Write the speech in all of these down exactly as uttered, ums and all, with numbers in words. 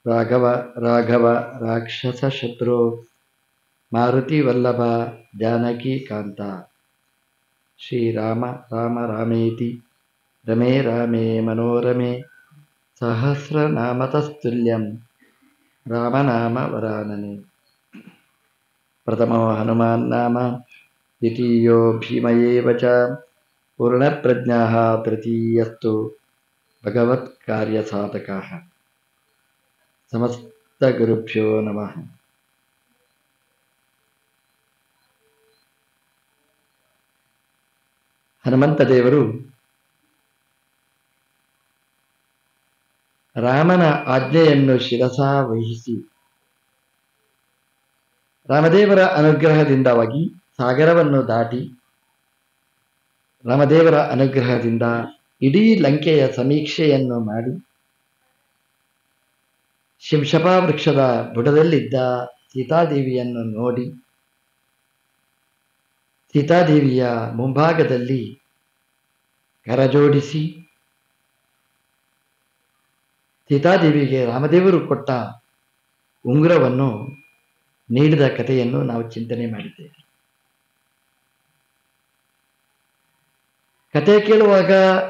ರಾಘವ ರಾಘವ ರಾಕ್ಷಸ ಶತ್ರು ಮಾರುತಿ ವಲ್ಲಭ ಜಾನಕಿ ಕಾಂತ ಶ್ರೀರಾಮ ರಾಮ ರಾಮೇತಿ ರಮೇ ರಾಮೇ ಮನೋರಮೆ ಸಹಸ್ರನಾಮತಸ್ತುಲ್ಯಂ ರಾಮನಾಮ ವರಾನನೆ. ಪ್ರಥಮೋ ಹನುಮಾನ್ ನಾಮ ದ್ವಿತೀಯೋ ಭೀಮಯೇವ ಚ ಪೂರ್ಣಪ್ರಜ್ಞಾಃ ತೃತೀಯಸ್ತು ಭಗವತ್ ಕಾರ್ಯಸಾಧಕಃ. ಸಮಸ್ತ ಗುರುಭ್ಯೋ ನಮಃ. ಹನುಮಂತ ದೇವರು ರಾಮನ ಆಜ್ಞೆಯನ್ನು ಶಿರಸಾ ವಹಿಸಿ ರಾಮದೇವರ ಅನುಗ್ರಹದಿಂದವಾಗಿ ಸಾಗರವನ್ನು ದಾಟಿ ರಾಮದೇವರ ಅನುಗ್ರಹದಿಂದ ಇಡೀ ಲಂಕೆಯ ಸಮೀಕ್ಷೆಯನ್ನು ಮಾಡಿ ಶಿಂಶಪಾ ವೃಕ್ಷದ ಬುಡದಲ್ಲಿದ್ದ ಸೀತಾದೇವಿಯನ್ನು ನೋಡಿ ಸೀತಾದೇವಿಯ ಮುಂಭಾಗದಲ್ಲಿ ಕರಜೋಡಿಸಿ ಸೀತಾದೇವಿಗೆ ರಾಮದೇವರು ಕೊಟ್ಟ ಉಂಗುರವನ್ನು ನೀಡಿದ ಕಥೆಯನ್ನು ನಾವು ಚಿಂತನೆ ಮಾಡಿದ್ದೇವೆ. ಕತೆ ಕೇಳುವಾಗ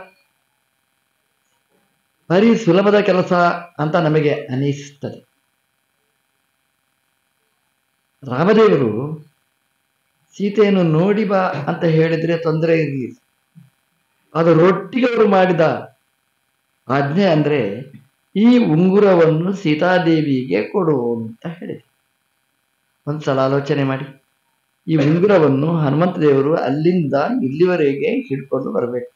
ಭಾರಿ ಸುಲಭದ ಕೆಲಸ ಅಂತ ನಮಗೆ ಅನಿಸ್ತದೆ. ರಾಮದೇವರು ಸೀತೆಯನ್ನು ನೋಡಿ ಬಾ ಅಂತ ಹೇಳಿದ್ರೆ ತೊಂದರೆ ಇರಲಿಲ್ಲ. ಅದರೊಟ್ಟಿಗೆ ಅವರು ಮಾಡಿದ ಆಜ್ಞೆ ಅಂದ್ರೆ ಈ ಉಂಗುರವನ್ನು ಸೀತಾದೇವಿಗೆ ಕೊಡು ಅಂತ ಹೇಳಿದೆ. ಒಂದ್ಸಲ ಆಲೋಚನೆ ಮಾಡಿ, ಈ ಉಂಗುರವನ್ನು ಹನುಮಂತ ದೇವರು ಅಲ್ಲಿಂದ ಇಲ್ಲಿವರೆಗೆ ಹಿಡ್ಕೊಂಡು ಬರಬೇಕು.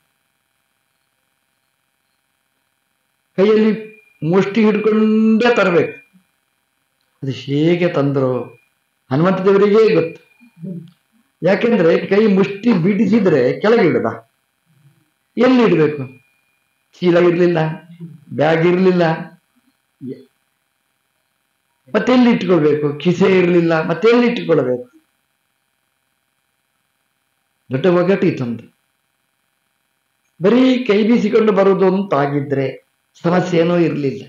ಕೈಯಲ್ಲಿ ಮುಷ್ಟಿ ಹಿಡ್ಕೊಂಡೇ ತರಬೇಕು. ಅದು ಹೇಗೆ ತಂದ್ರು ಹನುಮಂತ ದೇವರಿಗೇ ಗೊತ್ತು. ಯಾಕೆಂದ್ರೆ ಕೈ ಮುಷ್ಟಿ ಬಿಡಿಸಿದ್ರೆ ಕೆಳಗಿಡದ, ಎಲ್ಲಿ ಇಡಬೇಕು? ಚೀಲ ಇರ್ಲಿಲ್ಲ, ಬ್ಯಾಗ್ ಇರ್ಲಿಲ್ಲ, ಮತ್ತೆಲ್ಲಿ ಇಟ್ಕೊಳ್ಬೇಕು? ಕಿಸೆ ಇರಲಿಲ್ಲ, ಮತ್ತೆಲ್ಲಿ ಇಟ್ಟುಕೊಳ್ಬೇಕು? ದೊಡ್ಡ ಒಗಟಿತ್ತೊಂದು. ಬರೀ ಕೈ ಬೀಸಿಕೊಂಡು ಬರುವುದು ಅಂತಾಗಿದ್ರೆ ಸಮಸ್ಯೆ ಏನೂ ಇರಲಿಲ್ಲ.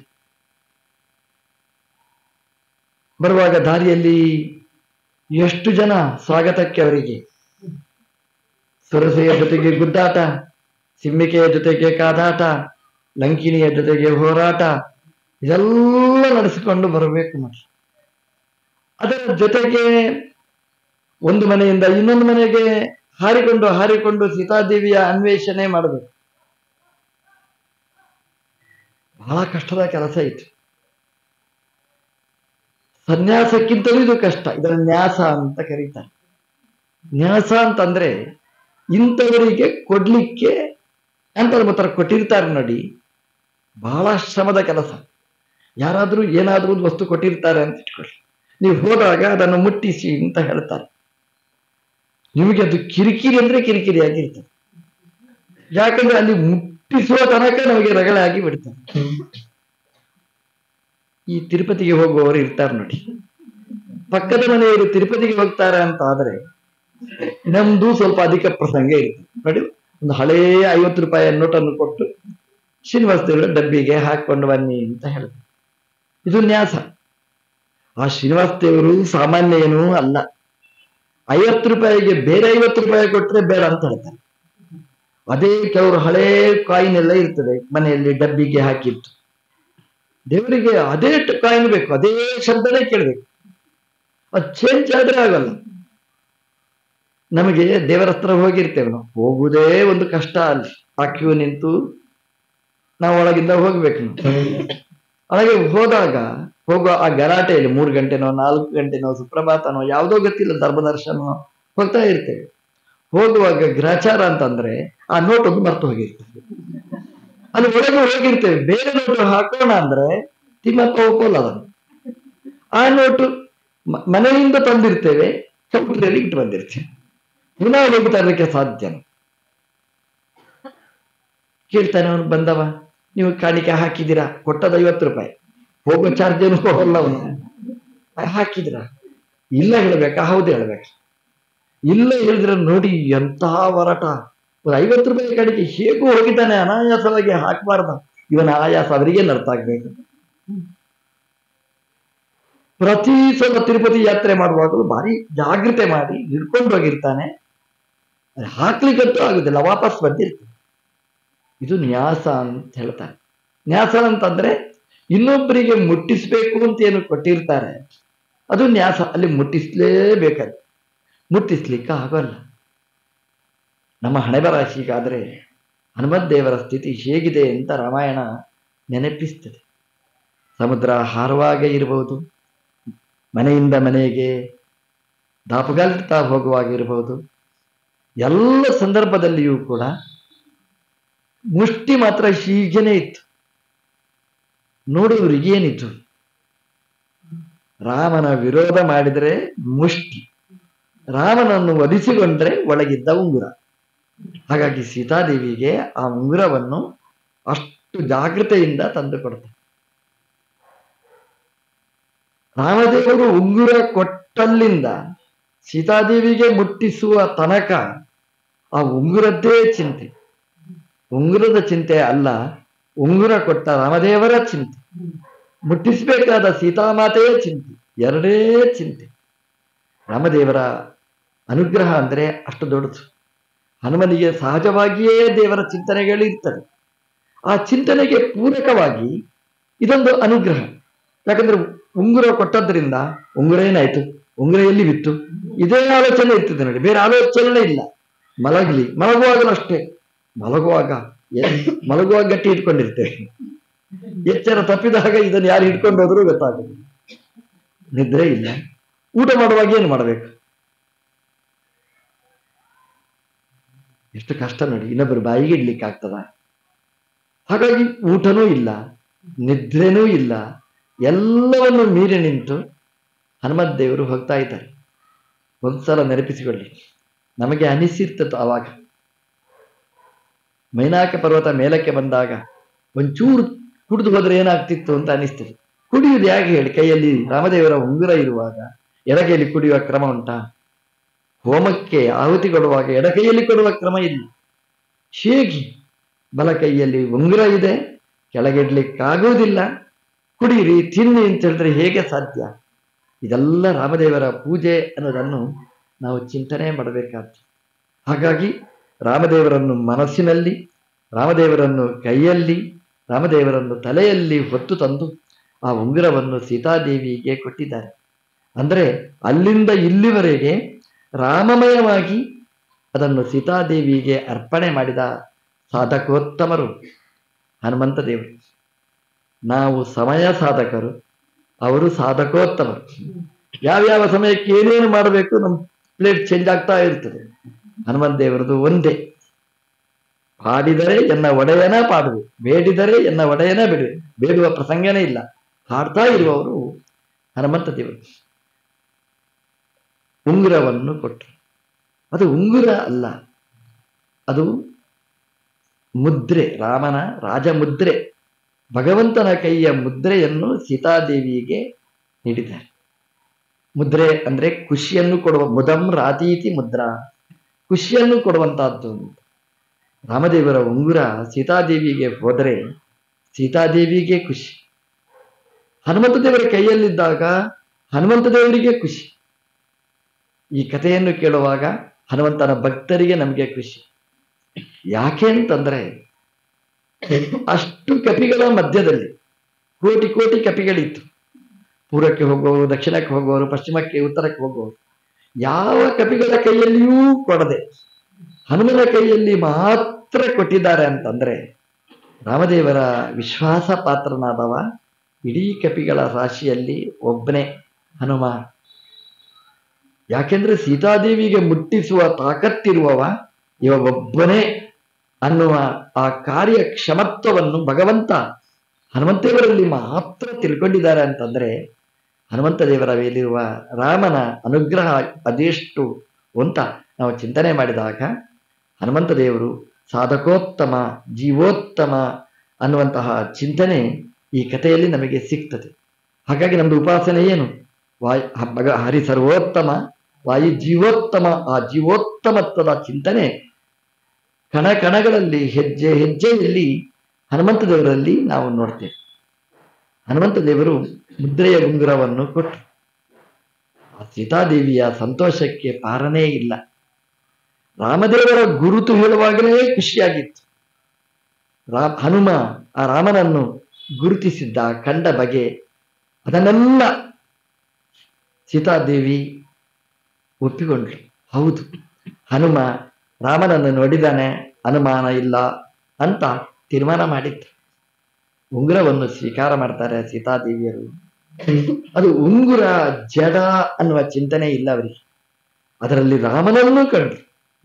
ಬರುವಾಗ ದಾರಿಯಲ್ಲಿ ಎಷ್ಟು ಜನ ಸ್ವಾಗತಕ್ಕೆ ಅವರಿಗೆ ಸುರಸೆಯ ಜೊತೆಗೆ ಗುದ್ದಾಟ, ಸಿಮ್ಮಿಕೆಯ ಜೊತೆಗೆ ಕಾದಾಟ, ಲಂಕಿನಿಯ ಜೊತೆಗೆ ಹೋರಾಟ, ಇದೆಲ್ಲ ನಡೆಸಿಕೊಂಡು ಬರಬೇಕು ನೋಡಿ. ಅದರ ಜೊತೆಗೆ ಒಂದು ಮನೆಯಿಂದ ಇನ್ನೊಂದು ಮನೆಗೆ ಹಾರಿಕೊಂಡು ಹಾರಿಕೊಂಡು ಸೀತಾದೇವಿಯ ಅನ್ವೇಷಣೆ ಮಾಡಬೇಕು. ಬಹಳ ಕಷ್ಟದ ಕೆಲಸ ಇತ್ತು. ಸನ್ಯಾಸಕ್ಕಿಂತಲೂ ಇದು ಕಷ್ಟ. ಇದರ ನ್ಯಾಸ ಅಂತ ಕರೀತಾರೆ. ನ್ಯಾಸ ಅಂತಂದ್ರೆ ಇಂಥವರಿಗೆ ಕೊಡ್ಲಿಕ್ಕೆ ಅಂತ ಮಾತ್ರ ಕೊಟ್ಟಿರ್ತಾರೆ ನೋಡಿ. ಬಹಳ ಶ್ರಮದ ಕೆಲಸ. ಯಾರಾದ್ರೂ ಏನಾದ್ರೂ ಒಂದು ವಸ್ತು ಕೊಟ್ಟಿರ್ತಾರೆ ಅಂತ ಇಟ್ಕೊಳ್ಳಿ, ನೀವು ಹೋದಾಗ ಅದನ್ನು ಮುಟ್ಟಿಸಿ ಅಂತ ಹೇಳ್ತಾರೆ. ನಿಮಗೆ ಅದು ಕಿರಿಕಿರಿ ಅಂದ್ರೆ ಕಿರಿಕಿರಿ ಆಗಿರ್ತದೆ. ಯಾಕಂದ್ರೆ ಅಲ್ಲಿ ಮುಟ್ಟಿಸುವ ತನಕ ನಮಗೆ ರಗಳೆ ಆಗಿ ಬಿಡ್ತಾರೆ. ಈ ತಿರುಪತಿಗೆ ಹೋಗುವವರು ಇರ್ತಾರೆ ನೋಡಿ. ಪಕ್ಕದ ಮನೆಯವರು ತಿರುಪತಿಗೆ ಹೋಗ್ತಾರೆ ಅಂತ ಆದ್ರೆ ನಮ್ದು ಸ್ವಲ್ಪ ಅಧಿಕ ಪ್ರಸಂಗ ಇರ್ತದೆ ನೋಡಿ. ಒಂದು ಹಳೇ ಐವತ್ತು ರೂಪಾಯಿ ನೋಟನ್ನು ಕೊಟ್ಟು ಶ್ರೀನಿವಾಸ ದೇವರ ಡಬ್ಬಿಗೆ ಹಾಕೊಂಡು ಬನ್ನಿ ಅಂತ ಹೇಳಿದ್ರು. ಇದು ನ್ಯಾಸ. ಆ ಶ್ರೀನಿವಾಸ ದೇವರು ಸಾಮಾನ್ಯ ಏನೂ ಅಲ್ಲ. ಐವತ್ತು ರೂಪಾಯಿಗೆ ಬೇರೆ ಐವತ್ತು ರೂಪಾಯಿ ಕೊಟ್ಟರೆ ಬೇಡ ಅಂತ ಹೇಳ್ತಾರೆ. ಅದೇ ಕೆಲವರು ಹಳೇ ಕಾಯಿನ್ ಎಲ್ಲ ಇರ್ತದೆ ಮನೆಯಲ್ಲಿ ಡಬ್ಬಿಗೆ ಹಾಕಿತ್ತು. ದೇವರಿಗೆ ಅದೇ ಕಾಯಿನ್ ಬೇಕು, ಅದೇ ಶಬ್ದನೇ ಕೇಳಬೇಕು. ಅದು ಚೇಂಜ್ ಆದ್ರೆ ಆಗಲ್ಲ. ನಮಗೆ ದೇವರ ಹತ್ರ ಹೋಗಿರ್ತೇವೆ, ನಾವು ಹೋಗುವುದೇ ಒಂದು ಕಷ್ಟ. ಅಲ್ಲಿ ಆ ಕ್ಯೂ ನಿಂತು ನಾವು ಒಳಗಿಂದ ಹೋಗ್ಬೇಕು. ಒಳಗೆ ಹೋದಾಗ ಹೋಗೋ ಆ ಗಲಾಟೆಯಲ್ಲಿ ಮೂರು ಗಂಟೆನೋ ನಾಲ್ಕು ಗಂಟೆನೋ ಸುಪ್ರಭಾತನೋ ಯಾವುದೋ ಗೊತ್ತಿಲ್ಲ ಧರ್ಮದರ್ಶನೋ ಹೋಗ್ತಾ ಇರ್ತೇವೆ. ಹೋಗುವಾಗ ಗ್ರಾಚಾರ ಅಂತಂದ್ರೆ ಆ ನೋಟ್ ಒಂದು ಮರ್ತು ಹೋಗಿರ್ತೇವೆ. ಅಲ್ಲಿ ಒಳಗೆ ಹೋಗಿರ್ತೇವೆ, ಬೇರೆ ನೋಟು ಹಾಕೋಣ ಅಂದ್ರೆ ತಿಮ್ಮಪ್ಪ ಒಪ್ಪಲ್ಲ ಅದನ್ನು. ಆ ನೋಟು ಮನೆಯಿಂದ ತಂದಿರ್ತೇವೆ, ಕಂಪ್ಯೂಟರಲ್ಲಿ ಇಟ್ಟು ಬಂದಿರ್ತೇವೆ. ಪುನಃ ಹೋಗಿ ತರಲಿಕ್ಕೆ ಸಾಧ್ಯ. ಕೇಳ್ತಾನೆ ಅವನು, ಬಂದವ ನೀವು ಕಾಣಿಕೆ ಹಾಕಿದ್ದೀರಾ? ಕೊಟ್ಟದ ಐವತ್ತು ರೂಪಾಯಿ, ಹೋಗೋ ಚಾರ್ಜ್ ಏನು ಹೋಗಲ್ಲ ಅವನು. ಹಾಕಿದ್ದೀರಾ? ಇಲ್ಲ ಹೇಳ್ಬೇಕಾ? ಹೌದು ಹೇಳ್ಬೇಕು. ಇಲ್ಲ ಹೇಳಿದ್ರೆ ನೋಡಿ ಎಂತಹ ವರಟ. ಒಂದು ಐವತ್ತು ರೂಪಾಯಿ ಕಾಣಿಕೆ ಹೇಗೂ ಹೋಗಿದ್ದಾನೆ, ಅನಾಯಾಸವಾಗಿ ಹಾಕಬಾರ್ದ. ಇವನ ಆಯಾಸ ಅವರಿಗೆ ಅರ್ಥ ಆಗ್ಬೇಕು. ಪ್ರತಿ ಸಲ ತಿರುಪತಿ ಯಾತ್ರೆ ಮಾಡುವಾಗಲೂ ಭಾರಿ ಜಾಗ್ರತೆ ಮಾಡಿ ಹಿಡ್ಕೊಂಡು ಹೋಗಿರ್ತಾನೆ. ಹಾಕ್ಲಿಕ್ಕಂತೂ ಆಗುದಿಲ್ಲ, ವಾಪಸ್ ಬಂದಿರ್ತದೆ. ಇದು ನ್ಯಾಸ ಅಂತ ಹೇಳ್ತಾರೆ. ನ್ಯಾಸ ಅಂತಂದ್ರೆ ಇನ್ನೊಬ್ಬರಿಗೆ ಮುಟ್ಟಿಸ್ಬೇಕು ಅಂತ ಏನು ಕೊಟ್ಟಿರ್ತಾರೆ ಅದು ನ್ಯಾಸ. ಅಲ್ಲಿ ಮುಟ್ಟಿಸ್ಲೇಬೇಕಾದ್ರೆ ಮುಟ್ಟಿಸ್ಲಿಕ್ಕೆ ಆಗೋಲ್ಲ. ನಮ್ಮ ಹಣೆಬರಾಶಿಗಾದ್ರೆ ಹನುಮದ್ದೇವರ ಸ್ಥಿತಿ ಹೇಗಿದೆ ಅಂತ ರಾಮಾಯಣ ನೆನಪಿಸ್ತದೆ. ಸಮುದ್ರ ಹಾರುವಾಗೆ ಇರಬಹುದು, ಮನೆಯಿಂದ ಮನೆಗೆ ದಾಪುಗಾಲ್ತಾ ಹೋಗುವಾಗಿರಬಹುದು, ಎಲ್ಲ ಸಂದರ್ಭದಲ್ಲಿಯೂ ಕೂಡ ಮುಷ್ಟಿ ಮಾತ್ರ ಹೀಗೇನೆ ಇತ್ತು. ನೋಡುವವರಿಗೆ ಏನಿತ್ತು, ರಾಮನ ವಿರೋಧ ಮಾಡಿದರೆ ಮುಷ್ಟಿ, ರಾಮನನ್ನು ವಧಿಸಿಕೊಂಡ್ರೆ ಒಳಗಿದ್ದ ಉಂಗುರ. ಹಾಗಾಗಿ ಸೀತಾದೇವಿಗೆ ಆ ಉಂಗುರವನ್ನು ಅಷ್ಟು ಜಾಗೃತೆಯಿಂದ ತಂದು ಕೊಡ್ತಾರೆ. ರಾಮದೇವರು ಉಂಗುರ ಕೊಟ್ಟಲ್ಲಿಂದ ಸೀತಾದೇವಿಗೆ ಮುಟ್ಟಿಸುವ ತನಕ ಆ ಉಂಗುರದ್ದೇ ಚಿಂತೆ. ಉಂಗುರದ ಚಿಂತೆ ಅಲ್ಲ, ಉಂಗುರ ಕೊಟ್ಟ ರಾಮದೇವರ ಚಿಂತೆ, ಮುಟ್ಟಿಸಬೇಕಾದ ಸೀತಾಮಾತೆಯ ಚಿಂತೆ, ಎರಡೇ ಚಿಂತೆ. ರಾಮದೇವರ ಅನುಗ್ರಹ ಅಂದ್ರೆ ಅಷ್ಟು ದೊಡ್ಡದು. ಹನುಮನಿಗೆ ಸಹಜವಾಗಿಯೇ ದೇವರ ಚಿಂತನೆಗಳಿರ್ತದೆ. ಆ ಚಿಂತನೆಗೆ ಪೂರಕವಾಗಿ ಇದೊಂದು ಅನುಗ್ರಹ. ಯಾಕಂದ್ರೆ ಉಂಗುರ ಕೊಟ್ಟದ್ರಿಂದ ಉಂಗುರ ಏನಾಯ್ತು, ಉಂಗುರ ಎಲ್ಲಿ ಬಿತ್ತು, ಇದೇ ಆಲೋಚನೆ ಇರ್ತದೆ ನೋಡಿ, ಬೇರೆ ಆಲೋಚನೆ ಇಲ್ಲ. ಮಲಗಲಿ, ಮಲಗುವಾಗಲೂ ಅಷ್ಟೇ, ಮಲಗುವಾಗ ಮಲಗುವಾಗ ಗಟ್ಟಿ ಇಟ್ಕೊಂಡಿರ್ತೇವೆ, ಎಚ್ಚರ ತಪ್ಪಿದಾಗ ಇದನ್ನು ಯಾರು ಹಿಡ್ಕೊಂಡು ಹೋದ್ರೂ ಗೊತ್ತಾಗುದು. ನಿದ್ರೆ ಇಲ್ಲ. ಊಟ ಮಾಡುವಾಗ ಏನು ಮಾಡಬೇಕು, ಎಷ್ಟು ಕಷ್ಟ ನೋಡಿ, ಇನ್ನೊಬ್ಬರು ಬಾಯಿಗೆ ಇಡ್ಲಿಕ್ಕೆ ಆಗ್ತದ. ಹಾಗಾಗಿ ಊಟನೂ ಇಲ್ಲ, ನಿದ್ರೆನೂ ಇಲ್ಲ, ಎಲ್ಲವನ್ನು ಮೀರಿ ನಿಂತು ಹನುಮತ್ ದೇವರು ಹೋಗ್ತಾ ಇದ್ದಾರೆ. ಒಂದ್ಸಲ ನೆನಪಿಸಿಕೊಳ್ಳಿ, ನಮಗೆ ಅನಿಸಿರ್ತದೆ ಆವಾಗ ಮೈನಾಕ ಪರ್ವತ ಮೇಲಕ್ಕೆ ಬಂದಾಗ ಒಂಚೂರು ಕುಡಿದು ಹೋದ್ರೆ ಏನಾಗ್ತಿತ್ತು ಅಂತ ಅನಿಸ್ತದೆ. ಕುಡಿಯುವುದು ಹೇಗೆ ಹೇಳಿ, ಕೈಯಲ್ಲಿ ರಾಮದೇವರ ಉಂಗುರ ಇರುವಾಗ ಎಡಗೈಯಲ್ಲಿ ಕುಡಿಯುವ ಕ್ರಮ ಉಂಟಾ? ಹೋಮಕ್ಕೆ ಆಹುತಿ ಕೊಡುವಾಗ ಎಡಕೈಯಲ್ಲಿ ಕೊಡುವ ಕ್ರಮ ಇಲ್ಲ. ಹೇಗೆ ಬಲ ಕೈಯಲ್ಲಿ ಉಂಗುರ ಇದೆ, ಕೆಳಗಿಡ್ಲಿಕ್ಕಾಗುವುದಿಲ್ಲ, ಕುಡೀರಿ ತಿನ್ನಿ ಅಂತ ಹೇಳಿದ್ರೆ ಹೇಗೆ ಸಾಧ್ಯ? ಇದೆಲ್ಲ ರಾಮದೇವರ ಪೂಜೆ ಅನ್ನೋದನ್ನು ನಾವು ಚಿಂತನೆ ಮಾಡಬೇಕಾಗ್ತದೆ. ಹಾಗಾಗಿ ರಾಮದೇವರನ್ನು ಮನಸ್ಸಿನಲ್ಲಿ, ರಾಮದೇವರನ್ನು ಕೈಯಲ್ಲಿ, ರಾಮದೇವರನ್ನು ತಲೆಯಲ್ಲಿ ಹೊತ್ತು ತಂದು ಆ ಉಂಗುರವನ್ನು ಸೀತಾದೇವಿಗೆ ಕೊಟ್ಟಿದ್ದಾರೆ. ಅಂದರೆ ಅಲ್ಲಿಂದ ಇಲ್ಲಿವರೆಗೆ ರಾಮಮಯವಾಗಿ ಅದನ್ನು ಸೀತಾದೇವಿಗೆ ಅರ್ಪಣೆ ಮಾಡಿದ ಸಾಧಕೋತ್ತಮರು ಹನುಮಂತ ದೇವರು. ನಾವು ಸಮಯ ಸಾಧಕರು, ಅವರು ಸಾಧಕೋತ್ತಮರು. ಯಾವ್ಯಾವ ಸಮಯಕ್ಕೆ ಏನೇನು ಮಾಡಬೇಕು ನಮ್ಮ ಪ್ಲೇಟ್ ಚೇಂಜ್ ಆಗ್ತಾ ಇರ್ತದೆ. ಹನುಮಂತ ದೇವರದು ಒಂದೇ, ಹಾಡಿದರೆ ಎನ್ನ ಒಡೆಯನ ಪಾಡುವೆ, ಬೇಡಿದರೆ ಎನ್ನ ಒಡೆಯನ ಬಿಡುವೆ, ಬೇಡುವ ಪ್ರಸಂಗನೇ ಇಲ್ಲ, ಹಾಡ್ತಾ ಇರುವವರು ಹನುಮಂತ ದೇವರು. ಉಂಗುರವನ್ನು ಕೊಟ್ಟರು. ಅದು ಉಂಗುರ ಅಲ್ಲ, ಅದು ಮುದ್ರೆ, ರಾಮನ ರಾಜಮುದ್ರೆ, ಭಗವಂತನ ಕೈಯ ಮುದ್ರೆಯನ್ನು ಸೀತಾದೇವಿಗೆ ನೀಡಿದ್ದಾರೆ. ಮುದ್ರೆ ಅಂದ್ರೆ ಖುಷಿಯನ್ನು ಕೊಡುವ, ಮುದಂ ರಾತೀತಿ ಮುದ್ರಾ, ಖುಷಿಯನ್ನು ಕೊಡುವಂತಹದ್ದು. ರಾಮದೇವರ ಉಂಗುರ ಸೀತಾದೇವಿಗೆ ಹೋದರೆ ಸೀತಾದೇವಿಗೆ ಖುಷಿ, ಹನುಮಂತ ದೇವರ ಕೈಯಲ್ಲಿದ್ದಾಗ ಹನುಮಂತ ದೇವರಿಗೆ ಖುಷಿ. ಈ ಕಥೆಯನ್ನು ಕೇಳುವಾಗ ಹನುಮಂತನ ಭಕ್ತರಿಗೆ ನಮಗೆ ಖುಷಿ. ಯಾಕೆ ಅಂತಂದ್ರೆ ಅಷ್ಟು ಕಪಿಗಳ ಮಧ್ಯದಲ್ಲಿ ಕೋಟಿ ಕೋಟಿ ಕಪಿಗಳಿತ್ತು. ಪೂರ್ವಕ್ಕೆ ಹೋಗುವವರು, ದಕ್ಷಿಣಕ್ಕೆ ಹೋಗುವವರು, ಪಶ್ಚಿಮಕ್ಕೆ ಉತ್ತರಕ್ಕೆ ಹೋಗುವವರು. ಯಾವ ಕಪಿಗಳ ಕೈಯಲ್ಲಿಯೂ ಕೊಡದೆ ಹನುಮನ ಕೈಯಲ್ಲಿ ಮಾತ್ರ ಕೊಟ್ಟಿದ್ದಾರೆ ಅಂತಂದ್ರೆ ರಾಮದೇವರ ವಿಶ್ವಾಸ ಪಾತ್ರನಾದವ ಇಡೀ ಕಪಿಗಳ ರಾಶಿಯಲ್ಲಿ ಒಬ್ಬನೇ ಹನುಮ. ಯಾಕೆಂದ್ರೆ ಸೀತಾದೇವಿಗೆ ಮುಟ್ಟಿಸುವ ತಾಕತ್ತಿರುವವ ಇವ ಒಬ್ಬನೇ ಅನ್ನುವ ಆ ಕಾರ್ಯ ಕ್ಷಮತ್ವವನ್ನು ಭಗವಂತ ಹನುಮಂತೇವರಲ್ಲಿ ಮಾತ್ರ ತಿಳ್ಕೊಂಡಿದ್ದಾರೆ ಅಂತಂದ್ರೆ ಹನುಮಂತ ದೇವರ ಮೇಲಿರುವ ರಾಮನ ಅನುಗ್ರಹ ಅದೆಷ್ಟು ಅಂತ ನಾವು ಚಿಂತನೆ ಮಾಡಿದಾಗ ಹನುಮಂತ ದೇವರು ಸಾಧಕೋತ್ತಮ, ಜೀವೋತ್ತಮ ಅನ್ನುವಂತಹ ಚಿಂತನೆ ಈ ಕಥೆಯಲ್ಲಿ ನಮಗೆ ಸಿಗ್ತದೆ. ಹಾಗಾಗಿ ನಮ್ದು ಉಪಾಸನೆ ಏನು? ವಾಯ್ ಭಗ ಹರಿ ಸರ್ವೋತ್ತಮ, ವಾಯು ಜೀವೋತ್ತಮ. ಆ ಜೀವೋತ್ತಮತ್ವದ ಚಿಂತನೆ ಕಣ ಕಣಗಳಲ್ಲಿ, ಹೆಜ್ಜೆ ಹೆಜ್ಜೆಯಲ್ಲಿ ಹನುಮಂತ ದೇವರಲ್ಲಿ ನಾವು ನೋಡ್ತೇವೆ. ಹನುಮಂತ ದೇವರು ಮುದ್ರೆಯ ಉಂಗುರವನ್ನು ಕೊಟ್ಟರು. ಆ ಸೀತಾದೇವಿಯ ಸಂತೋಷಕ್ಕೆ ಪಾರನೇ ಇಲ್ಲ. ರಾಮದೇವರ ಗುರುತು ಹೇಳುವಾಗಲೇ ಖುಷಿಯಾಗಿತ್ತು. ರಾ ಹನುಮ ಆ ರಾಮನನ್ನು ಗುರುತಿಸಿದ್ದ, ಕಂಡ ಬಗೆ ಅದನ್ನೆಲ್ಲ ಸೀತಾದೇವಿ ಒಪ್ಪಿಕೊಂಡ್ರು. ಹೌದು, ಹನುಮ ರಾಮನನ್ನು ನೋಡಿದಾನೆ, ಅನುಮಾನ ಇಲ್ಲ ಅಂತ ತೀರ್ಮಾನ ಮಾಡಿತ್ತು. ಉಂಗುರವನ್ನು ಸ್ವೀಕಾರ ಮಾಡ್ತಾರೆ ಸೀತಾದೇವಿಯರು. ಅದು ಉಂಗುರ ಜಡ ಅನ್ನುವ ಚಿಂತನೆ ಇಲ್ಲ ಅವರಿಗೆ. ಅದರಲ್ಲಿ ರಾಮನನ್ನು ಕಂಡ್ರು.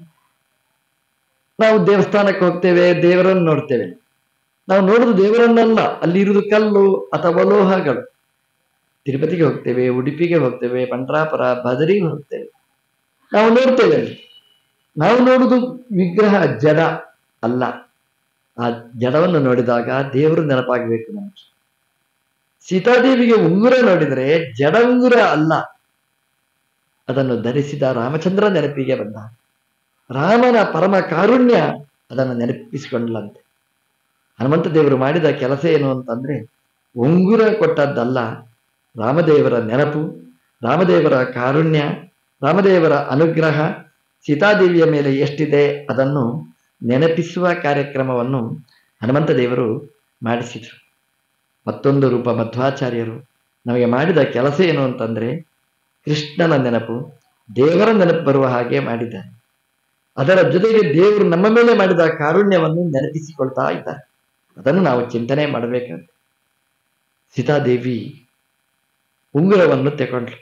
ನಾವು ದೇವಸ್ಥಾನಕ್ಕೆ ಹೋಗ್ತೇವೆ, ದೇವರನ್ನು ನೋಡ್ತೇವೆ. ನಾವು ನೋಡುದು ದೇವರನ್ನಲ್ಲ, ಅಲ್ಲಿರುವುದು ಕಲ್ಲು ಅಥವಾ ಲೋಹಗಳು. ತಿರುಪತಿಗೆ ಹೋಗ್ತೇವೆ, ಉಡುಪಿಗೆ ಹೋಗ್ತೇವೆ, ಪಂಡ್ರಾಪುರ, ಬದರಿಗೆ ಹೋಗ್ತೇವೆ, ನಾವು ನೋಡ್ತೇವೆ. ಅಲ್ಲಿ ನಾವು ನೋಡುದು ವಿಗ್ರಹ, ಜಡ ಅಲ್ಲ. ಆ ಜಡವನ್ನು ನೋಡಿದಾಗ ದೇವರು ನೆನಪಾಗಬೇಕು ನಮಗೆ. ಸೀತಾದೇವಿಗೆ ಉಂಗುರ ನೋಡಿದರೆ ಜಡ ಉಂಗುರ ಅಲ್ಲ, ಅದನ್ನು ಧರಿಸಿದ ರಾಮಚಂದ್ರ ನೆನಪಿಗೆ ಬಂದ. ರಾಮನ ಪರಮ ಕಾರುಣ್ಯ ಅದನ್ನು ನೆನಪಿಸಿಕೊಂಡ್ಲಂತೆ. ಹನುಮಂತ ದೇವರು ಮಾಡಿದ ಕೆಲಸ ಏನು ಅಂತಂದ್ರೆ, ಉಂಗುರ ಕೊಟ್ಟದ್ದಲ್ಲ, ರಾಮದೇವರ ನೆನಪು, ರಾಮದೇವರ ಕಾರುಣ್ಯ, ರಾಮದೇವರ ಅನುಗ್ರಹ ಸೀತಾದೇವಿಯ ಮೇಲೆ ಎಷ್ಟಿದೆ ಅದನ್ನು ನೆನಪಿಸುವ ಕಾರ್ಯಕ್ರಮವನ್ನು ಹನುಮಂತ ದೇವರು ಮಾಡಿಸಿದರು. ಮತ್ತೊಂದು ರೂಪ ಮಧ್ವಾಚಾರ್ಯರು ನಮಗೆ ಮಾಡಿದ ಕೆಲಸ ಏನು ಅಂತಂದ್ರೆ, ಕೃಷ್ಣನ ನೆನಪು, ದೇವರ ನೆನಪು ಬರುವ ಹಾಗೆ ಮಾಡಿದ್ದಾರೆ. ಅದರ ಜೊತೆಗೆ ದೇವರು ನಮ್ಮ ಮೇಲೆ ಮಾಡಿದ ಕಾರುಣ್ಯವನ್ನು ನೆನಪಿಸಿಕೊಳ್ತಾ ಇದ್ದಾರೆ. ಅದನ್ನು ನಾವು ಚಿಂತನೆ ಮಾಡಬೇಕಂತೆ. ಸೀತಾದೇವಿ ಉಂಗುರವನ್ನು ತಗೊಂಡ್ರು.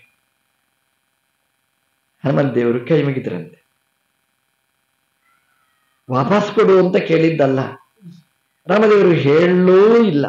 ಹನುಮಂತ ದೇವರು ಕೈ ಮುಗಿದ್ರಂತೆ. ವಾಪಸ್ ಕೊಡು ಅಂತ ಕೇಳಿದ್ದಲ್ಲ, ರಾಮದೇವರು ಹೇಳಲೂ ಇಲ್ಲ.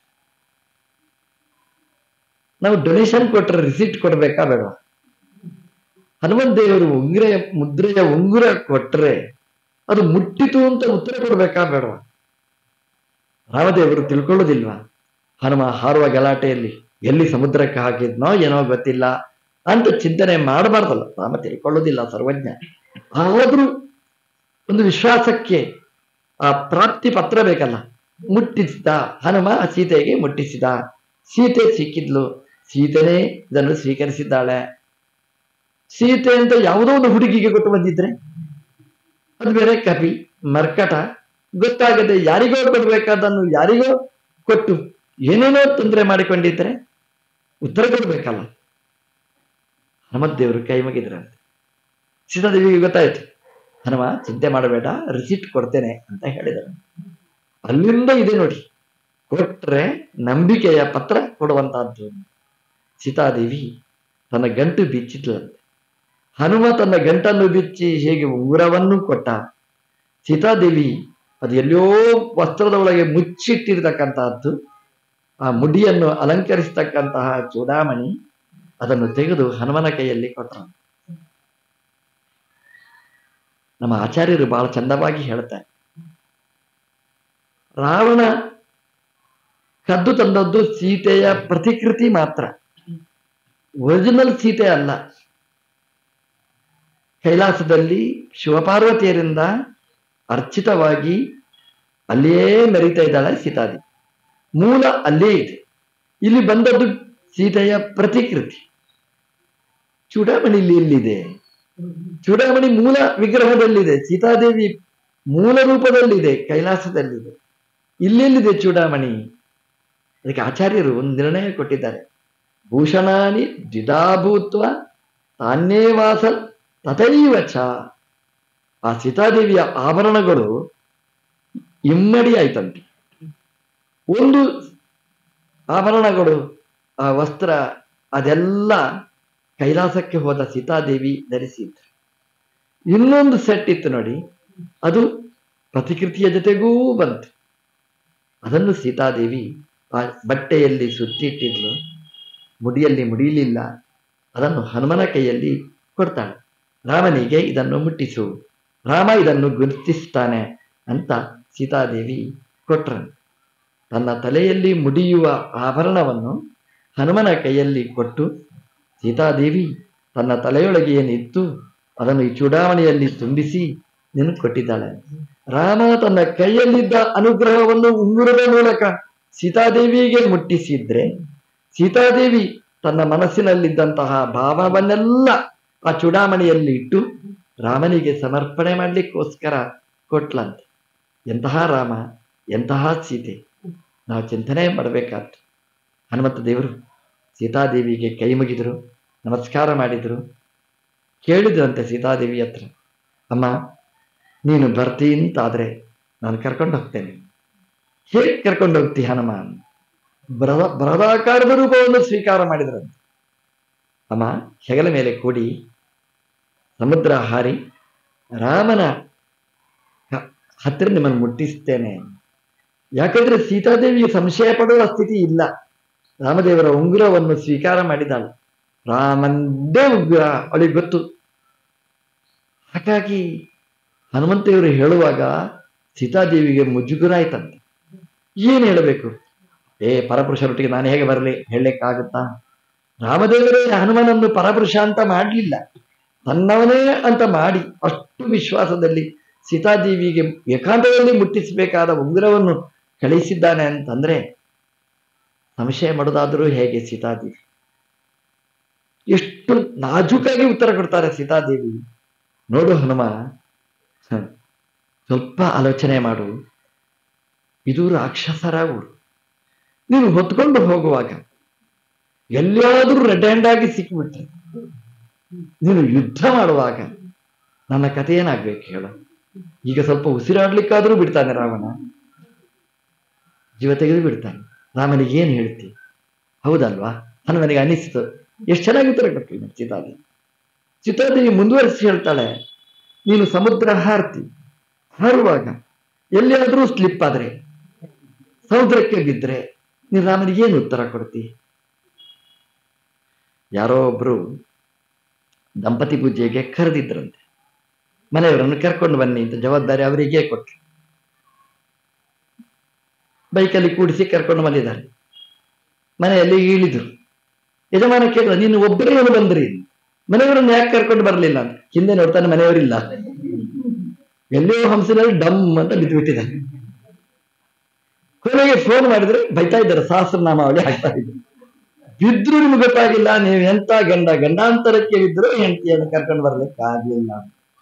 ನಾವು ಡೊನೇಷನ್ ಕೊಟ್ಟರೆ ರಿಸಿಟ್ ಕೊಡ್ಬೇಕಾ ಬೇಡವಾ? ಹನುಮಂತ ದೇವರು ಉಂಗುರ ಮುದ್ರೆಯ ಉಂಗುರ ಕೊಟ್ಟರೆ ಅದು ಮುಟ್ಟಿತು ಅಂತ ಉತ್ತರ ಕೊಡ್ಬೇಕಾ ಬೇಡವಾ? ರಾಮದೇವರು ತಿಳ್ಕೊಳ್ಳೋದಿಲ್ವಾ? ಹನುಮ ಹಾರುವ ಗಲಾಟೆಯಲ್ಲಿ ಎಲ್ಲಿ ಸಮುದ್ರಕ್ಕೆ ಹಾಕಿದ್ನೋ ಏನೋ ಗೊತ್ತಿಲ್ಲ ಅಂತ ಚಿಂತನೆ ಮಾಡಬಾರ್ದಲ್ಲ. ರಾಮ ತಿಳ್ಕೊಳ್ಳೋದಿಲ್ಲ, ಸರ್ವಜ್ಞ. ಆದ್ರೂ ಒಂದು ವಿಶ್ವಾಸಕ್ಕೆ ಆ ಪ್ರಾಪ್ತಿ ಪತ್ರ ಬೇಕಲ್ಲ. ಮುಟ್ಟಿಸಿದ ಹನುಮ ಸೀತೆಗೆ ಮುಟ್ಟಿಸಿದ. ಸೀತೆ ಸಿಕ್ಕಿದ್ಲು, ಸೀತೆನೇ ಇದನ್ನು ಸ್ವೀಕರಿಸಿದ್ದಾಳೆ. ಸೀತೆ ಅಂತ ಯಾವುದೋ ಒಂದು ಹುಡುಗಿಗೆ ಕೊಟ್ಟು ಬಂದಿದ್ರೆ ಅದು ಬೇರೆ ಕಪಿ ಮರ್ಕಟ, ಗೊತ್ತಾಗದೆ ಯಾರಿಗೋ ಕೊಡ್ಬೇಕಾದನ್ನು ಯಾರಿಗೋ ಕೊಟ್ಟು ಏನೇನೋ ತೊಂದರೆ ಮಾಡಿಕೊಂಡಿದ್ರೆ ಉತ್ತರ ಕೊಡ್ಬೇಕಲ್ಲ. ಹನುಮಂತ ದೇವರು ಕೈ ಮುಗಿದ್ರಂತೆ. ಸೀತಾದೇವಿಗೆ ಗೊತ್ತಾಯ್ತು, ಹನುಮ ಚಿಂತೆ ಮಾಡಬೇಡ, ರಿಸಿಟ್ ಕೊಡ್ತೇನೆ ಅಂತ ಹೇಳಿದರು. ಅಲ್ಲಿಂದ ಇದೆ ನೋಡಿ, ಕೊಟ್ರೆ ನಂಬಿಕೆಯ ಪತ್ರ ಕೊಡುವಂತಹದ್ದು. ಸೀತಾದೇವಿ ತನ್ನ ಗಂಟು ಬಿಚ್ಚಿದ್ಲಂತೆ. ಹನುಮ ತನ್ನ ಗಂಟನ್ನು ಬಿಚ್ಚಿ ಹೇಗೆ ಉಂಗುರವನ್ನು ಕೊಟ್ಟ, ಸೀತಾದೇವಿ ಅದು ಎಲ್ಲೋ ವಸ್ತ್ರದ ಒಳಗೆ ಮುಚ್ಚಿಟ್ಟಿರ್ತಕ್ಕಂತಹದ್ದು, ಆ ಮುಡಿಯನ್ನು ಅಲಂಕರಿಸತಕ್ಕಂತಹ ಚೂಡಾಮಣಿ, ಅದನ್ನು ತೆಗೆದು ಹನುಮನ ಕೈಯಲ್ಲಿ ಕೊಟ್ಟರು. ನಮ್ಮ ಆಚಾರ್ಯರು ಬಹಳ ಚಂದವಾಗಿ ಹೇಳ್ತಾರೆ, ರಾವಣ ಕದ್ದು ತಂದದ್ದು ಸೀತೆಯ ಪ್ರತಿಕೃತಿ ಮಾತ್ರ, ಒರಿಜಿನಲ್ ಸೀತೆ ಅಲ್ಲ. ಕೈಲಾಸದಲ್ಲಿ ಶಿವಪಾರ್ವತಿಯರಿಂದ ಅರ್ಚಿತವಾಗಿ ಅಲ್ಲಿಯೇ ಮೆರೀತಾ ಇದ್ದಾಳೆ ಸೀತಾದೇವಿ. ಮೂಲ ಅಲ್ಲೇ ಇದೆ. ಇಲ್ಲಿ ಬಂದದ್ದು ಸೀತೆಯ ಪ್ರತಿಕೃತಿ. ಚೂಡಾಮಣಿ ಇಲ್ಲಿ ಎಲ್ಲಿದೆ? ಚೂಡಾಮಣಿ ಮೂಲ ವಿಗ್ರಹದಲ್ಲಿದೆ, ಸೀತಾದೇವಿ ಮೂಲ ರೂಪದಲ್ಲಿದೆ, ಕೈಲಾಸದಲ್ಲಿದೆ. ಇಲ್ಲೆಲ್ಲಿದೆ ಚೂಡಾಮಣಿ? ಅದಕ್ಕೆ ಆಚಾರ್ಯರು ಒಂದು ನಿರ್ಣಯ ಕೊಟ್ಟಿದ್ದಾರೆ. ಭೂಷಣಾನಿ ದ್ವಿಧಾಭೂತ್ವ ತಾನ್ಯೇವಾಸಲ್ ತಥೈವ ಚ. ಆ ಸೀತಾದೇವಿಯ ಆಭರಣಗಳು ಇಮ್ಮಡಿ ಆಯ್ತಂತೆ. ಒಂದು ಆಭರಣಗಳು, ಆ ವಸ್ತ್ರ, ಅದೆಲ್ಲ ಕೈಲಾಸಕ್ಕೆ ಹೋದ ಸೀತಾದೇವಿ ಧರಿಸಿದ್ರು. ಇನ್ನೊಂದು ಸೆಟ್ ಇತ್ತು ನೋಡಿ, ಅದು ಪ್ರತಿಕೃತಿಯ ಜೊತೆಗೂ ಬಂತು. ಅದನ್ನು ಸೀತಾದೇವಿ ಆ ಬಟ್ಟೆಯಲ್ಲಿ ಸುತ್ತಿಟ್ಟಿದ್ಲು, ಮುಡಿಯಲ್ಲಿ ಮುಡಿಯಲಿಲ್ಲ. ಅದನ್ನು ಹನುಮನ ಕೈಯಲ್ಲಿ ಕೊಡ್ತಾಳೆ. ರಾಮನಿಗೆ ಇದನ್ನು ಮುಟ್ಟಿಸು, ರಾಮ ಇದನ್ನು ಗುರುತಿಸ್ತಾನೆ ಅಂತ ಸೀತಾದೇವಿ ಕೊಟ್ರು. ತನ್ನ ತಲೆಯಲ್ಲಿ ಮುಡಿಯುವ ಆಭರಣವನ್ನು ಹನುಮನ ಕೈಯಲ್ಲಿ ಕೊಟ್ಟು ಸೀತಾದೇವಿ ತನ್ನ ತಲೆಯೊಳಗೆ ಏನಿತ್ತು ಅದನ್ನು ಈ ಚೂಡಾಮಣಿಯಲ್ಲಿ ತುಂಬಿಸಿ ನಿನ್ನ ಕೊಟ್ಟಿದ್ದಾಳೆ. ರಾಮ ತನ್ನ ಕೈಯಲ್ಲಿದ್ದ ಅನುಗ್ರಹವನ್ನು ಉಂಗುರದ ಮೂಲಕ ಸೀತಾದೇವಿಗೆ ಮುಟ್ಟಿಸಿದ್ರೆ, ಸೀತಾದೇವಿ ತನ್ನ ಮನಸ್ಸಿನಲ್ಲಿದ್ದಂತಹ ಭಾವವನ್ನೆಲ್ಲ ಆ ಚೂಡಾಮಣಿಯಲ್ಲಿ ಇಟ್ಟು ರಾಮನಿಗೆ ಸಮರ್ಪಣೆ ಮಾಡಲಿಕ್ಕೋಸ್ಕರ ಕೊಟ್ಲಂತೆ. ಎಂತಹ ರಾಮ, ಎಂತಹ ಸೀತೆ, ನಾವು ಚಿಂತನೆ ಮಾಡಬೇಕಾದ್ದು. ಹನುಮಂತ ದೇವರು ಸೀತಾದೇವಿಗೆ ಕೈ ಮುಗಿದರು, ನಮಸ್ಕಾರ ಮಾಡಿದರು. ಕೇಳಿದ್ರಂತೆ ಸೀತಾದೇವಿ ಹತ್ರ, ಅಮ್ಮ ನೀನು ಬರ್ತಿ ಅಂತಾದ್ರೆ ನಾನು ಕರ್ಕೊಂಡು ಹೋಗ್ತೇನೆ. ಹೇಗೆ ಕರ್ಕೊಂಡು ಹೋಗ್ತಿ ಹನುಮಾನ್? ಬರದ ಬರದಾಕಾರದ ರೂಪವನ್ನು ಸ್ವೀಕಾರ ಮಾಡಿದ್ರಂತೆ. ಅಮ್ಮ ಹೆಗಲ ಮೇಲೆ ಕೂಡಿ ಸಮುದ್ರ ಹಾರಿ ರಾಮನ ಹತ್ತಿರ ನಿಮ್ಮನ್ನು ಮುಟ್ಟಿಸ್ತೇನೆ. ಯಾಕಂದ್ರೆ ಸೀತಾದೇವಿಗೆ ಸಂಶಯ ಪಡುವ ಸ್ಥಿತಿ ಇಲ್ಲ. ರಾಮದೇವರ ಉಂಗುರವನ್ನು ಸ್ವೀಕಾರ ಮಾಡಿದಾಳು. ರಾಮಂದೇ ಉಗ್ರ ಅವಳಿಗೆ ಗೊತ್ತು. ಹಾಗಾಗಿ ಹನುಮಂತೇವರು ಹೇಳುವಾಗ ಸೀತಾದೇವಿಗೆ ಮುಜುಗುರ ಆಯ್ತಂತೆ. ಏನು ಹೇಳಬೇಕು? ಏ ಪರಪುರುಷರೊಟ್ಟಿಗೆ ನಾನು ಹೇಗೆ ಬರಲಿ ಹೇಳಲಿಕ್ಕಾಗುತ್ತಾ? ರಾಮದೇವರೇ ಹನುಮನನ್ನು ಪರಪುರುಷ ಅಂತ ಮಾಡಲಿಲ್ಲ, ತನ್ನವನೇ ಅಂತ ಮಾಡಿ ಅಷ್ಟು ವಿಶ್ವಾಸದಲ್ಲಿ ಸೀತಾದೇವಿಗೆ ಏಕಾಂತದಲ್ಲಿ ಮುಟ್ಟಿಸಬೇಕಾದ ಉಂಗುರವನ್ನು ಕಳಿಸಿದ್ದಾನೆ ಅಂತಂದ್ರೆ ಸಂಶಯ ಮಾಡೋದಾದರೂ ಹೇಗೆ? ಸೀತಾದೇವಿ ಎಷ್ಟು ನಾಜೂಕಾಗಿ ಉತ್ತರ ಕೊಡ್ತಾರೆ ಸೀತಾದೇವಿ. ನೋಡು ಹನುಮ, ಸ್ವಲ್ಪ ಆಲೋಚನೆ ಮಾಡು. ಇದು ರಾಕ್ಷಸರ ಊರು. ನೀನು ಹೊತ್ಕೊಂಡು ಹೋಗುವಾಗ ಎಲ್ಲಿಯಾದ್ರೂ ರೆಡ್ ಹ್ಯಾಂಡ್ ಆಗಿ ಸಿಕ್ಕಿಬಿಟ್ರೆ, ನೀನು ಯುದ್ಧ ಮಾಡುವಾಗ ನನ್ನ ಕಥೆ ಏನಾಗ್ಬೇಕು ಹೇಳು? ಈಗ ಸ್ವಲ್ಪ ಉಸಿರಾಡ್ಲಿಕ್ಕಾದ್ರೂ ಬಿಡ್ತಾನೆ ರಾವಣ, ಜೀವ ತೆಗೆದು ಬಿಡ್ತಾನೆ. ರಾಮನಿಗೆ ಏನು ಹೇಳ್ತಿ? ಹೌದಲ್ವಾ? ಹನುಮನಿಗೆ ಅನಿಸ್ತು. ಎಷ್ಟು ಚೆನ್ನಾಗಿ ಉತ್ತರ ಕೊಡ್ತೀನಿ ಸೀತಾದೇವಿ. ಸೀತಾದೇವಿ ಮುಂದುವರಿಸಿ ಹೇಳ್ತಾಳೆ, ನೀನು ಸಮುದ್ರ ಹಾರ್ತಿ, ಹಾರುವಾಗ ಎಲ್ಲಿಯಾದ್ರೂ ಸ್ಲಿಪ್ ಆದ್ರೆ, ಸಮುದ್ರಕ್ಕೆ ಬಿದ್ದರೆ ನೀನು ರಾಮನಿಗೆ ಏನು ಉತ್ತರ ಕೊಡ್ತಿ? ಯಾರೋ ಒಬ್ರು ದಂಪತಿ ಪೂಜೆಗೆ ಕರೆದಿದ್ರಂತೆ. ಮನೆಯವರನ್ನು ಕರ್ಕೊಂಡು ಬನ್ನಿ ಅಂತ ಜವಾಬ್ದಾರಿ ಅವರಿಗೆ ಕೊಟ್ಟರು. ಬೈಕಲ್ಲಿ ಕೂಡಿಸಿ ಕರ್ಕೊಂಡು ಬಂದಿದ್ದಾರೆ. ಮನೆಯಲ್ಲಿ ಇಳಿದ್ರು. ಯಜಮಾನ ಕೇಳಿದ, ನೀನು ಒಬ್ಬರೇ ಏನು ಬಂದ್ರಿ? ಮನೆಯವರನ್ನು ಯಾಕೆ ಕರ್ಕೊಂಡು ಬರಲಿಲ್ಲ ಅಂತ. ಹಿಂದೆ ನೋಡ್ತಾನೆ, ಮನೆಯವರಿಲ್ಲ. ಎಲ್ಲಿಯೋ ಹಂಸಿನಲ್ಲಿ ಡಮ್ ಅಂತ ಬಿದ್ದುಬಿಟ್ಟಿದ್ದಾರೆ. ಕೊನೆಗೆ ಫೋನ್ ಮಾಡಿದ್ರೆ ಬೈತಾ ಇದ್ದಾರೆ, ಸಹಸ್ರನಾಮಾವಳಿ ಹಾಕ್ತಾ ಇದ್ರು. ಬಿದ್ರು ನಿಮ್ಗೆ ಗೊತ್ತಾಗಿಲ್ಲ, ನೀವು ಎಂತ ಗಂಡ, ಗಂಡಾಂತರಕ್ಕೆ ಬಿದ್ರು ಹೆಂಡತಿಯನ್ನು ಕರ್ಕೊಂಡು ಬರ್ಲಿಕ್ಕೆ ಆಗ್ಲಿಲ್ಲ.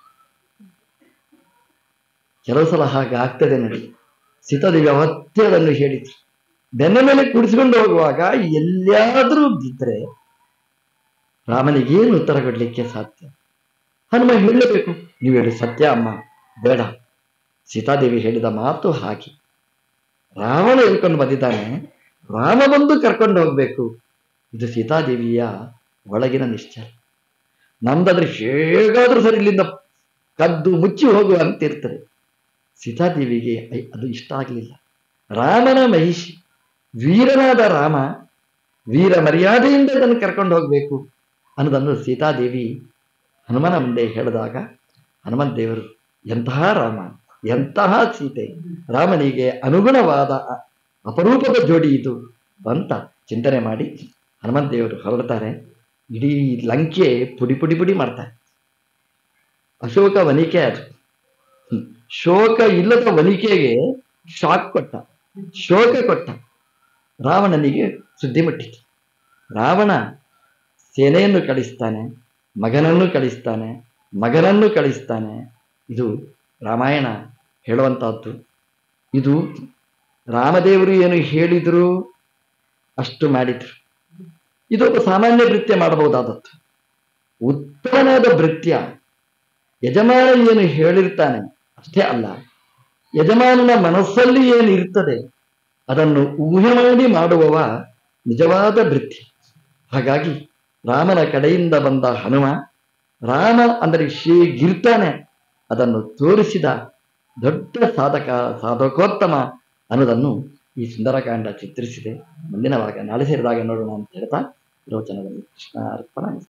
ಕೆಲವು ಸಲ ಹಾಗೆ ಆಗ್ತದೆ ನೋಡಿ. ಸೀತಾದೇವಿ ಅವತ್ತೇ ಅದನ್ನು ಹೇಳಿದ್ರು. ಬೆನ್ನ ಮೇಲೆ ಕುಡಿಸ್ಕೊಂಡು ಹೋಗುವಾಗ ಎಲ್ಲಿಯಾದ್ರೂ ಬಿದ್ದರೆ ರಾಮನಿಗೇನು ಉತ್ತರ ಕೊಡ್ಲಿಕ್ಕೆ ಸಾಧ್ಯ? ಹನುಮ ಹೇಳಬೇಕು, ನೀವು ಹೇಳಿ ಸತ್ಯ ಅಮ್ಮ, ಬೇಡ. ಸೀತಾದೇವಿ ಹೇಳಿದ ಮಾತು ಹಾಗೆ. ರಾವಣ ಹೇಳ್ಕೊಂಡು ಬಂದಿದ್ದಾನೆ, ರಾಮ ಬಂದು ಕರ್ಕೊಂಡು ಹೋಗ್ಬೇಕು. ಇದು ಸೀತಾದೇವಿಯ ಒಳಗಿನ ನಿಶ್ಚಯ. ನಮ್ದಾದ್ರೆ ಹೇಗಾದ್ರೂ ಸರಿ ಇಲ್ಲಿಂದ ಕದ್ದು ಮುಚ್ಚಿ ಹೋಗುವ ಅಂತಿರ್ತದೆ. ಸೀತಾದೇವಿಗೆ ಅದು ಇಷ್ಟ ಆಗಲಿಲ್ಲ. ರಾಮನ ಮಹಿಷಿ, ವೀರನಾದ ರಾಮ, ವೀರ ಮರ್ಯಾದೆಯಿಂದ ಅದನ್ನು ಕರ್ಕೊಂಡು ಹೋಗ್ಬೇಕು ಅನ್ನೋದನ್ನು ಸೀತಾದೇವಿ ಹನುಮನ ಮುಂದೆ ಹೇಳಿದಾಗ, ಹನುಮಂತ ದೇವರು ಎಂತಹ ರಾಮ, ಎಂತಹ ಸೀತೆ, ರಾಮನಿಗೆ ಅನುಗುಣವಾದ ಅಪರೂಪದ ಜೋಡಿ ಇದು ಅಂತ ಚಿಂತನೆ ಮಾಡಿ ಹನುಮಂತ ದೇವರು ಹೊರಡ್ತಾರೆ. ಇಡೀ ಲಂಕೆ ಪುಡಿ ಪುಡಿ ಪುಡಿ ಮಾಡ್ತಾರೆ. ಅಶೋಕ ವನಿಕೆ ಅದು. ಶೋಕ ಇಲ್ಲದ ವನಿಕೆಗೆ ಶಾಕ್ ಕೊಟ್ಟ, ಶೋಕ ಕೊಟ್ಟ. ರಾವಣನಿಗೆ ಸುದ್ದಿ ಮುಟ್ಟಿತು. ರಾವಣ ಸೇನೆಯನ್ನು ಕಳಿಸ್ತಾನೆ, ಮಗನನ್ನು ಕಳಿಸ್ತಾನೆ, ಮಗನನ್ನು ಕಳಿಸ್ತಾನೆ. ಇದು ರಾಮಾಯಣ ಹೇಳುವಂತಹದ್ದು. ಇದು ರಾಮದೇವರು ಏನು ಹೇಳಿದ್ರು ಅಷ್ಟು ಮಾಡಿದ್ರು. ಇದೊಬ್ಬ ಸಾಮಾನ್ಯ ಭೃತ್ಯ ಮಾಡಬಹುದಾದದ್ದು. ಉತ್ತಮನಾದ ಭೃತ್ಯ ಯಜಮಾನ ಏನು ಹೇಳಿರ್ತಾನೆ ಅಷ್ಟೇ ಅಲ್ಲ, ಯಜಮಾನನ ಮನಸ್ಸಲ್ಲಿ ಏನು ಇರ್ತದೆ ಅದನ್ನು ಊಹೆ ಮಾಡಿ ಮಾಡುವವ ನಿಜವಾದ ಭೃತ್ಯ. ಹಾಗಾಗಿ ರಾಮನ ಕಡೆಯಿಂದ ಬಂದ ಹನುಮ, ರಾಮ ಅಂದರೆ ಹೀಗಿರ್ತಾನೆ ಅದನ್ನು ತೋರಿಸಿದ ದೊಡ್ಡ ಸಾಧಕ, ಸಾಧಕೋತ್ತಮ ಅನ್ನೋದನ್ನು ಈ ಸುಂದರಕಾಂಡ ಚಿತ್ರಿಸಿದೆ. ಮುಂದಿನ ಭಾಗ ನಾಳೆ ಸೇರಿದಾಗ ನೋಡೋಣ ಅಂತ ಹೇಳ್ತಾ ಪ್ರವಚನದಲ್ಲಿ ಕೃಷ್ಣ ಅರ್ಪಣ.